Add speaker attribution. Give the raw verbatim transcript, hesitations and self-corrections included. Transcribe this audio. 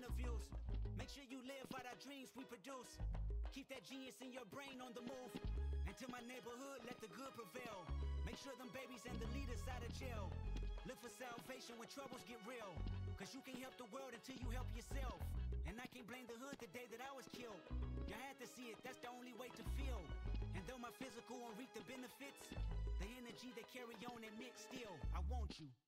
Speaker 1: interviews. Make sure you live out our dreams we produce. Keep that genius in your brain on the move. And to my neighborhood, let the good prevail. Make sure them babies and the leaders out of jail. Look for salvation when troubles get real. Cause you can't help the world until you help yourself. And I can't blame the hood the day that I was killed. You had to see it, that's the only way to feel. And though my physical won't reap the benefits, the energy they carry on admit still, I want you.